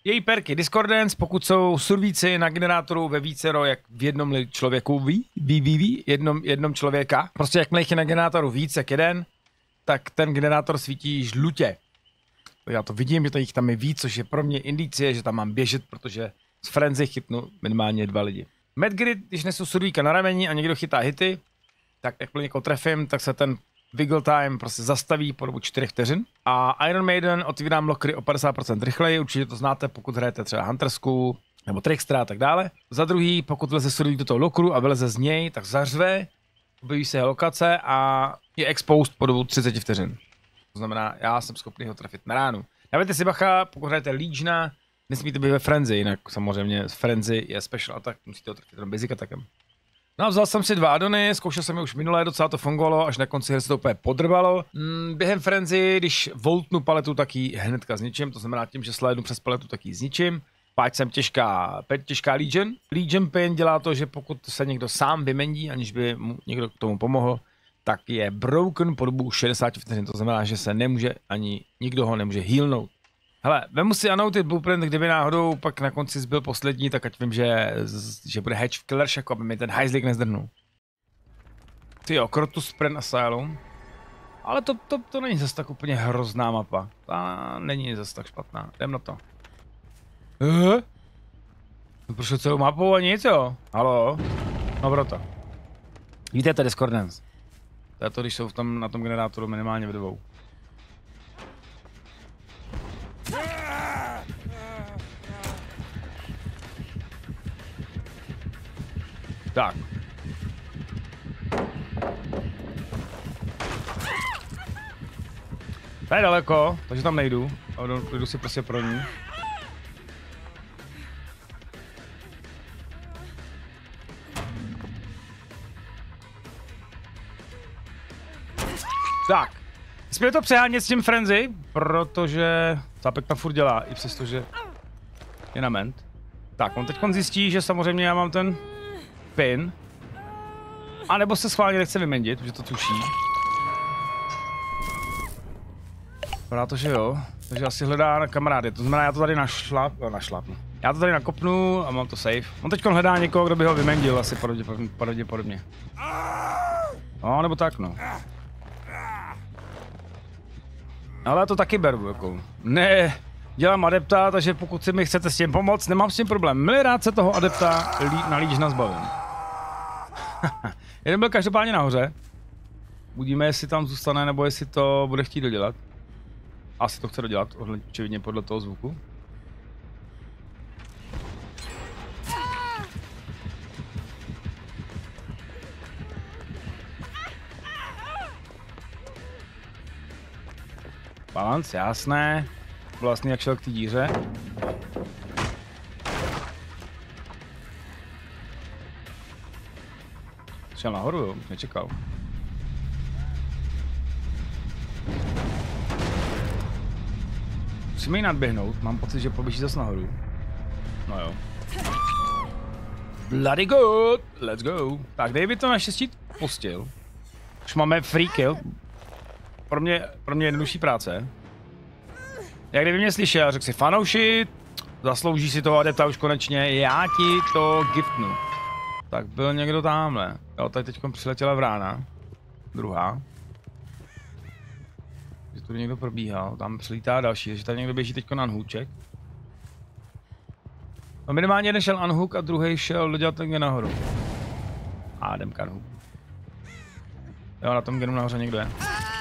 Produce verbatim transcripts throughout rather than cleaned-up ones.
Její perky Discordance, pokud jsou survíci na generátoru ve vícero, jak v jednom člověku ví, ví, ví, ví, jednom, jednom člověka. Prostě jakmile je na generátoru víc jak jeden, tak ten generátor svítí žlutě. Já to vidím, že to jich tam je víc, což je pro mě indicie, že tam mám běžet, protože z frenzy chytnu minimálně dva lidi. Medgrid, když nesu survíka na rameni a někdo chytá hity, tak jakmile někoho trefím, tak se ten wiggle time prostě zastaví po dobu čtyři vteřin. A Iron Maiden otvírám lokry o padesát procent rychleji, určitě to znáte, pokud hrajete třeba Huntersku nebo Trickstra a tak dále. Za druhý, pokud vleze survík do toho lokru a vyleze z něj, tak zařve, objeví se lokace a je exposed po dobu třicet vteřin. To znamená, já jsem schopný ho trefit na ránu. Dávajte si bacha, pokud hrajete Legiona, nesmíte být ve frenzy, jinak samozřejmě frenzy je special attack, musíte ho trefit jenom basic attackem. No a vzal jsem si dva addony, zkoušel jsem je už minulé, docela to fungovalo, až na konci hry se to úplně podrbalo. Mm, během frenzy, když voltnu paletu, tak ji hnedka zničím, to znamená tím, že slédnu přes paletu, tak ji zničím. Páč jsem těžká, těžká Legion. Legion pin dělá to, že pokud se někdo sám vymendí, aniž by mu někdo k tomu pomohl, tak je broken po dobu šedesát vteřin, to znamená, že se nemůže ani nikdo ho nemůže healnout. Hele, vemu si Unnoted Blueprint, kdyby náhodou pak na konci zbyl poslední, tak ať vím, že, že bude Hedge v Killer Shacku, aby mi ten hajzlik nezdrhnul. Ty jo, Crotus Sprint Asylum. Ale to, to, to není zase tak úplně hrozná mapa. Ta není zase tak špatná. Jdem na to. Eh? Prošel celou mapou a nic, jo? Halo? No proto. Víte, to je Discordance. To je to, když jsou v tom, na tom generátoru minimálně v dvou. Tak. To je daleko, takže tam nejdu. A jdu, jdu si prostě pro ní. Tak. Jsme to přehánět s tím frenzy, protože Zápek tam furt dělá, i přesto, že je na ment. Tak, on teď zjistí, že samozřejmě já mám ten pin. A nebo se schválně nechce vymendit, protože to tuší. Vypadá to, že jo. Takže asi hledá na kamarády. To znamená, já to tady našlap, našlapnu. Já to tady nakopnu a mám to safe. On teď hledá někoho, kdo by ho vymendil, asi pravděpodobně. No, nebo tak, no. Ale já to taky beru, jako. Ne, dělám adepta, takže pokud si mi chcete s tím pomoct, nemám s tím problém. Milý rád se toho adepta na Legiona zbavím. Jeden byl každopádně nahoře. Uvidíme, jestli tam zůstane, nebo jestli to bude chtít dodělat. Asi to chce dodělat, očividně podle toho zvuku. Balance, jasné. Vlastně jak šel k té díře. Šel nahoru, jo, nečekal. Musíme ji nadběhnout, mám pocit, že poběží zase nahoru. No jo. Bloody good, let's go. Tak, David to naštěstí pustil. Už máme free kill. Pro mě, pro mě jednodušší práce. Jak kdyby mě slyšel, řekl si fanouši, zaslouží si toho adepta už konečně, já ti to giftnu. Tak byl někdo tamhle. Jo, tady teď přiletěla vrána. Druhá. Že tu někdo probíhal, tam přilítá další, takže tady někdo běží teď na unhooček. No minimálně jeden šel unhook a druhý šel dodělat ten gen nahoru. A jdem k unhook. Jo, na tom genu nahoře někdo je.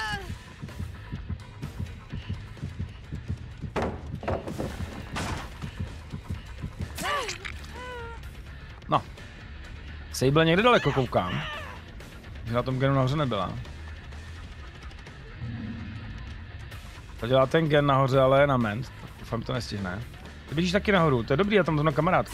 No. Sable někde daleko koukám. Že na tom genu nahoře nebyla. To dělá ten gen nahoře, ale je na ment. Doufám, to nestihne. Ty běžíš taky nahoru, to je dobrý, já tam jdu na kamarádku.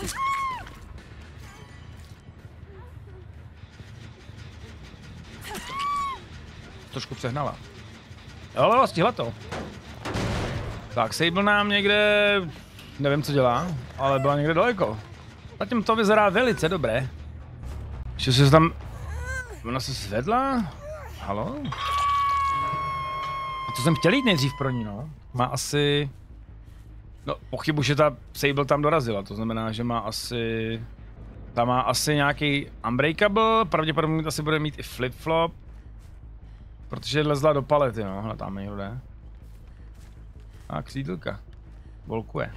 Trošku přehnala. Ale stihla to. Tak, Sable nám někde... Nevím, co dělá, ale byla někde daleko. Zatím to vyzerá velice dobré. Ještě se tam... Ona se zvedla? Halo? A to jsem chtěl jít nejdřív pro ní, no. Má asi... No, pochybuji, že ta Sable tam dorazila, to znamená, že má asi... Tam má asi nějaký Unbreakable, pravděpodobně asi bude mít i flip-flop. Protože lezla do palety, no, hele, tam někdo jde. A křídlka. Volkuje.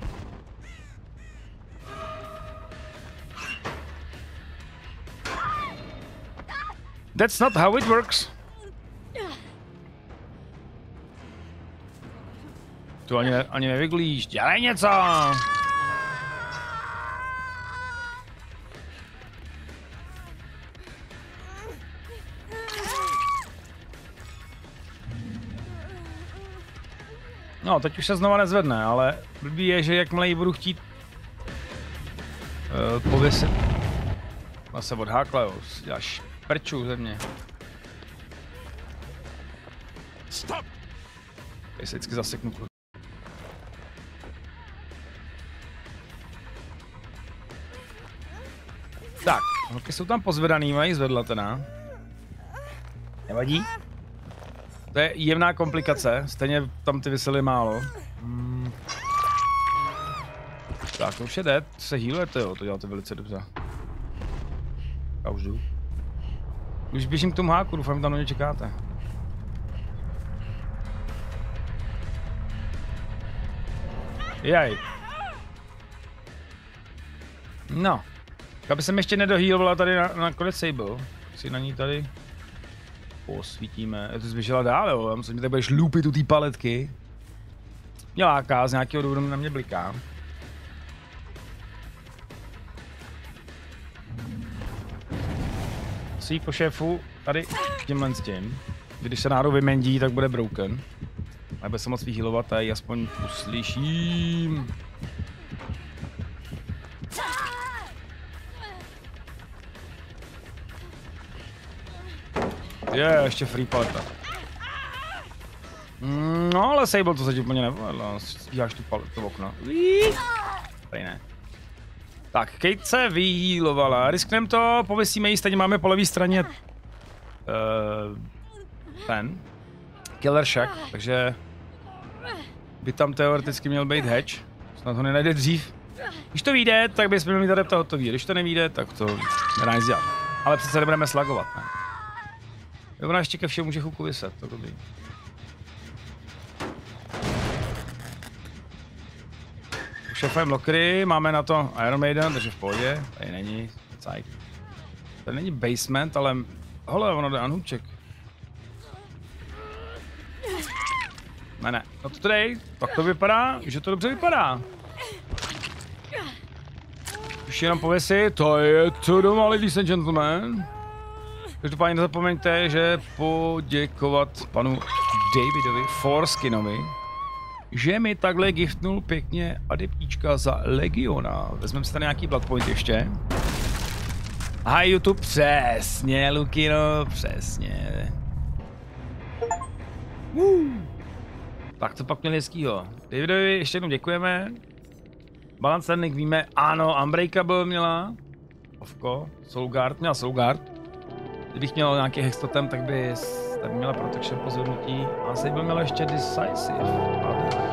That's not how it works. Tu ani, ani nevyglíš, dělej něco! No, teď už se znova nezvedne, ale blbý je, že jakmile ji budu chtít uh, pověsit. Ona se odhákla, jo, děláš prču ze mě. Stop! Já se vždycky zaseknu. Tak, holky jsou tam pozvedaný, mají zvedla teda. Nevadí. To je jemná komplikace, stejně tam ty vysely málo. Hmm. Tak, to už je dead, se healujete, jo, to děláte velice dobře. Já už jdu. Už běžím k tomu háku, doufám, že tam na mě čekáte. Jaj. No. Aby jsem ještě nedohealovala tady na, na konec Sable. Si na ní tady posvítíme. To zběžela dál, jo. Já myslím, že tady budeš loopit u té paletky. Mě láká, z nějakého důvodu na mě bliká. Svý po šéfu tady tímhle s tím. Když se náhodou vymendí, tak bude broken. Nebude se moc vyhealovat, a ji aspoň uslyším. Je, yeah, ještě free paleta. No, ale Sable to se ti úplně nepovedlo. Stíháš tu paletu v okno. Tady ne. Tak, Kate se vyhealovala. Risknem to, pověsíme ji, stejně máme po levé straně uh, ten Killer Shack, takže by tam teoreticky měl být hatch. Snad ho nenajde dřív. Když to vyjde, tak bychom měli mít adepta hotový. Když to nevyjde, tak to nedá nic dělat. Ale přece nebudeme slagovat, ne? Ona ještě ke všemu může chuku vyset, to dobrý. Šefem Lockery, máme na to Iron Maiden, takže v pohodě, tady není, cajk. Tady není basement, ale hele, ono jde Anhuček. Ne, ne, no to tady, tak to vypadá, že to dobře vypadá. Už jenom pověsit, to je to doma, ladies and gentlemen. Každopádně nezapomeňte, že poděkovat panu Davidovi Forskinovi, že mi takhle giftnul pěkně adeptíčka za Legiona. Vezmeme si tady nějaký Bloodpoint ještě. Aha, YouTube, přesně, Lukino, přesně. Uh. Tak to pak měli hezkýho. Davidovi ještě jednou děkujeme. Balance Link víme, ano, Unbreakable měla. Ovko, Soulguard, měla Soulguard. Kdybych měl nějaký hextotem, tak by tady měla protection po zvednutí. A Sable měla ještě Decisive.